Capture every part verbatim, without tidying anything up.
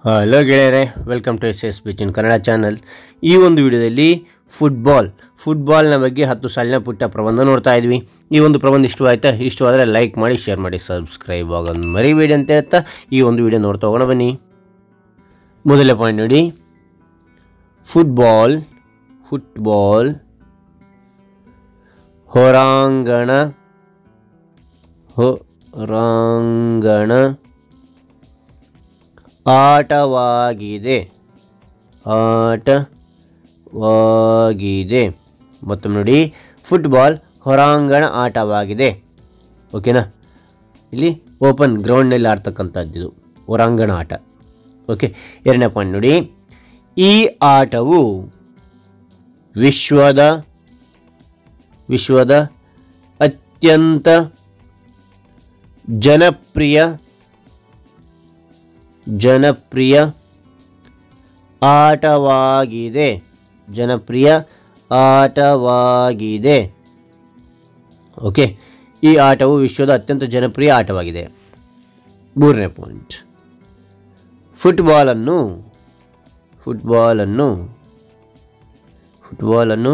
Hello ಗೆಳೆಯರೆ, welcome to S S ಬಿಚಿನ್ Kannada channel. ಈ ಒಂದು ವಿಡಿಯೋದಲ್ಲಿ ಫುಟ್ಬಾಲ್ ಫುಟ್ಬಾಲ್ನ ಬಗ್ಗೆ ಹತ್ತು ಸಾಲಿನ ಪುಟ್ಟ ಪ್ರಬಂಧ ನೋಡ್ತಾ ಇದ್ವಿ. ಈ ಒಂದು ಪ್ರಬಂಧ ಇಷ್ಟವಾಯ್ತಾ? ಇಷ್ಟವಾದರೆ ಲೈಕ್ ಮಾಡಿ, ಶೇರ್ ಮಾಡಿ, ಸಬ್ಸ್ಕ್ರೈಬ್ ಆಗೋದು ಮರಿಬೇಡಿ ಅಂತ ಹೇಳ್ತಾ ಈ ಒಂದು ವಿಡಿಯೋ ನೋಡ್ತಾ ಹೋಗೋಣ ಬನ್ನಿ. ಮೊದಲನೇ ಪಾಯಿಂಟ್ ನೋಡಿ, ಫುಟ್ಬಾಲ್ ಫುಟ್ಬಾಲ್ ಹೊರಾಂಗಣ ಹೊರಾಂಗಣ ಆಟವಾಗಿದೆ ಆಟವಾಗಿದೆ ಮತ್ತೊಮ್ಮೆ ನೋಡಿ, ಫುಟ್ಬಾಲ್ ಹೊರಾಂಗಣ ಆಟವಾಗಿದೆ. ಓಕೆನಾ? ಇಲ್ಲಿ ಓಪನ್ ಗ್ರೌಂಡ್ನಲ್ಲಿ ಆಡ್ತಕ್ಕಂಥದ್ದು ಹೊರಾಂಗಣ ಆಟ. ಓಕೆ. ಎರಡನೇ ಪಾಯಿಂಟ್ ನೋಡಿ, ಈ ಆಟವು ವಿಶ್ವದ ವಿಶ್ವದ ಅತ್ಯಂತ ಜನಪ್ರಿಯ ಜನಪ್ರಿಯ ಆಟವಾಗಿದೆ ಜನಪ್ರಿಯ ಆಟವಾಗಿದೆ ಓಕೆ. ಈ ಆಟವು ವಿಶ್ವದ ಅತ್ಯಂತ ಜನಪ್ರಿಯ ಆಟವಾಗಿದೆ. ಮೂರನೇ ಪಾಯಿಂಟ್, ಫುಟ್ಬಾಲನ್ನು ಫುಟ್ಬಾಲನ್ನು ಫುಟ್ಬಾಲನ್ನು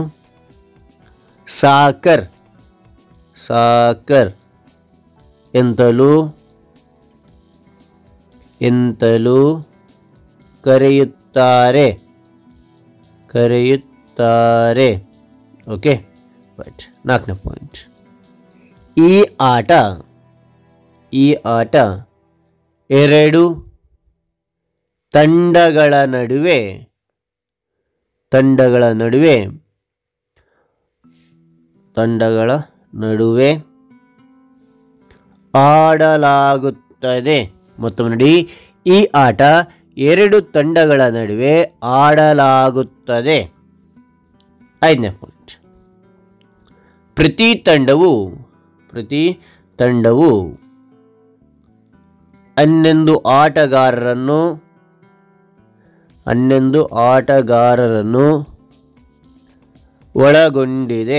ಸಾಕರ್ ಸಾಕರ್ ಎಂತಲೂ ಎಂತಲೂ ಕರೆಯುತ್ತಾರೆ ಕರೆಯುತ್ತಾರೆ ಓಕೆ. ಬಟ್ ನಾಲ್ಕನೇ ಪಾಯಿಂಟ್, ಈ ಆಟ ಈ ಆಟ ಎರಡು ತಂಡಗಳ ನಡುವೆ ತಂಡಗಳ ನಡುವೆ ತಂಡಗಳ ನಡುವೆ ಆಡಲಾಗುತ್ತದೆ. ಮತ್ತೊಮ್ಮೆ ನೋಡಿ, ಈ ಆಟ ಎರಡು ತಂಡಗಳ ನಡುವೆ ಆಡಲಾಗುತ್ತದೆ. ಐದನೇ ಪಾಯಿಂಟ್, ಪ್ರತಿ ತಂಡವು ಪ್ರತಿ ತಂಡವು ಹನ್ನೊಂದು ಆಟಗಾರರನ್ನು ಹನ್ನೊಂದು ಆಟಗಾರರನ್ನು ಒಳಗೊಂಡಿದೆ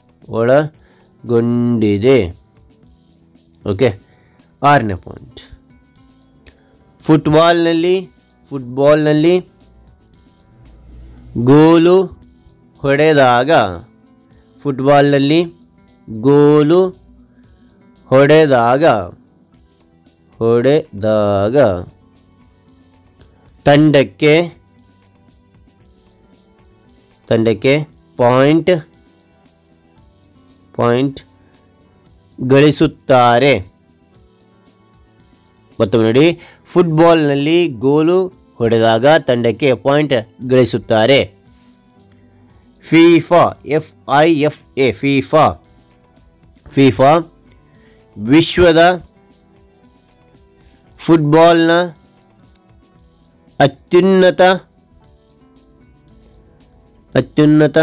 ಒಳಗೊಂಡಿದೆ ಓಕೆ. ಆರನೇ ಪಾಯಿಂಟ್, ಫುಟ್ಬಾಲ್ನಲ್ಲಿ ಫುಟ್ಬಾಲ್ನಲ್ಲಿ ಗೋಲು ಹೊಡೆದಾಗ ಫುಟ್ಬಾಲ್ನಲ್ಲಿ ಗೋಲು ಹೊಡೆದಾಗ ಹೊಡೆದಾಗ ತಂಡಕ್ಕೆ ತಂಡಕ್ಕೆ ಪಾಯಿಂಟ್ ಪಾಯಿಂಟ್ ಗಳಿಸುತ್ತಾರೆ. ಮತ್ತೊಮ್ಮೆ ನೋಡಿ, ಫುಟ್ಬಾಲ್ನಲ್ಲಿ ಗೋಲು ಹೊಡೆದಾಗ ತಂಡಕ್ಕೆ ಪಾಯಿಂಟ್ ಗಳಿಸುತ್ತಾರೆ. FIFA F I F A FIFA FIFA ವಿಶ್ವದ ಫುಟ್ಬಾಲ್ನ ಅತ್ಯುನ್ನತ ಅತ್ಯುನ್ನತ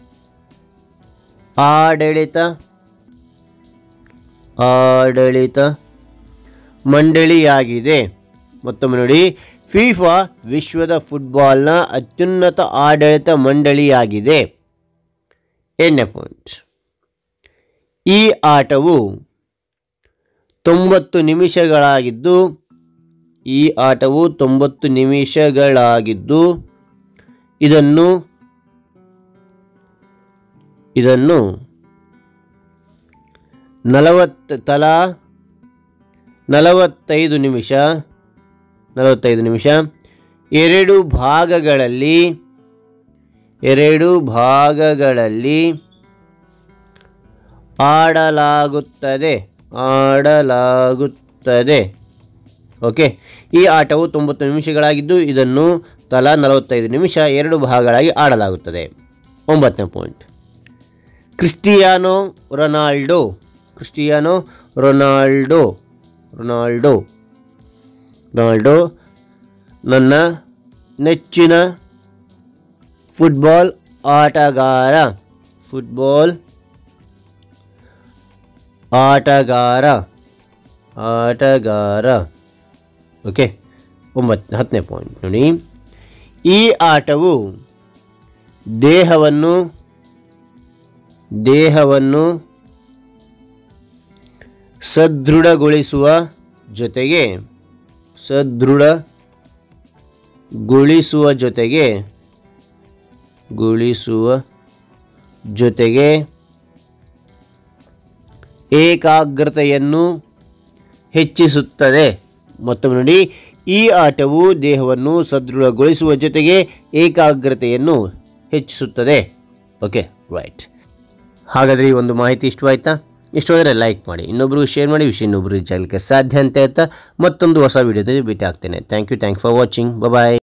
ಆಡಳಿತ ಆಡಳಿತ ಮಂಡಳಿಯಾಗಿದೆ. ಮತ್ತೊಮ್ಮೆ ನೋಡಿ, ಫಿಫಾ ವಿಶ್ವದ ಫುಟ್ಬಾಲ್ನ ಅತ್ಯುನ್ನತ ಆಡಳಿತ ಮಂಡಳಿಯಾಗಿದೆ. ಎಂಟನೇ ಪಾಯಿಂಟ್, ಈ ಆಟವು ತೊಂಬತ್ತು ನಿಮಿಷಗಳಾಗಿದ್ದು ಈ ಆಟವು ತೊಂಬತ್ತು ನಿಮಿಷಗಳಾಗಿದ್ದು ಇದನ್ನು ಇದನ್ನು ನಲವತ್ತು ತಲಾ ನಲವತ್ತೈದು ನಿಮಿಷ ನಲವತ್ತೈದು ನಿಮಿಷ ಎರಡು ಭಾಗಗಳಲ್ಲಿ ಎರಡು ಭಾಗಗಳಲ್ಲಿ ಆಡಲಾಗುತ್ತದೆ ಆಡಲಾಗುತ್ತದೆ ಓಕೆ. ಈ ಆಟವು ತೊಂಬತ್ತು ನಿಮಿಷಗಳಾಗಿದ್ದು ಇದನ್ನು ತಲಾ ನಲವತ್ತೈದು ನಿಮಿಷ ಎರಡು ಭಾಗಗಳಾಗಿ ಆಡಲಾಗುತ್ತದೆ. ಒಂಬತ್ತನೇ point, Cristiano Ronaldo Cristiano Ronaldo Ronaldo Ronaldo ನನ್ನ ನೆಚ್ಚಿನ ಫುಟ್ಬಾಲ್ ಆಟಗಾರ ಫುಟ್ಬಾಲ್ ಆಟಗಾರ ಆಟಗಾರ ಓಕೆ. ಒಂಬತ್ತು ಹತ್ತನೇ ಪಾಯಿಂಟ್ ನೋಡಿ, ಈ ಆಟವು ದೇಹವನ್ನು ದೇಹವನ್ನು ಸದೃಢಗೊಳಿಸುವ ಜೊತೆಗೆ ಸದೃಢ ಗುಣಿಸುವ ಜೊತೆಗೆ ಗುಣಿಸುವ ಜೊತೆಗೆ ಏಕಾಗ್ರತೆಯನ್ನು ಹೆಚ್ಚಿಸುತ್ತದೆ. ಮತ್ತೊಮ್ಮೆ ನೋಡಿ, ಈ ಆಟವು ದೇಹವನ್ನು ಸದೃಢಗೊಳಿಸುವ ಜೊತೆಗೆ ಏಕಾಗ್ರತೆಯನ್ನು ಹೆಚ್ಚಿಸುತ್ತದೆ. Okay, right. ಹಾಗಾದರೆ ಈ ಒಂದು ಮಾಹಿತಿ ಇಷ್ಟವಾಯ್ತಾ? ಇಷ್ಟವಾದರೆ ಲೈಕ್ ಮಾಡಿ, ಇನ್ನೊಬ್ರಿಗೂ ಶೇರ್ ಮಾಡಿ, ವಿಷಯ ಇನ್ನೊಬ್ರಿಗೆ ಜಾಗಲಿಕ್ಕೆ ಸಾಧ್ಯ ಅಂತ ಹೇಳ್ತಾ ಮತ್ತೊಂದು ಹೊಸ ವಿಡಿಯೋದಲ್ಲಿ ಭೇಟಿ ಆಗ್ತೇನೆ. Thank you thank for watching. Bye.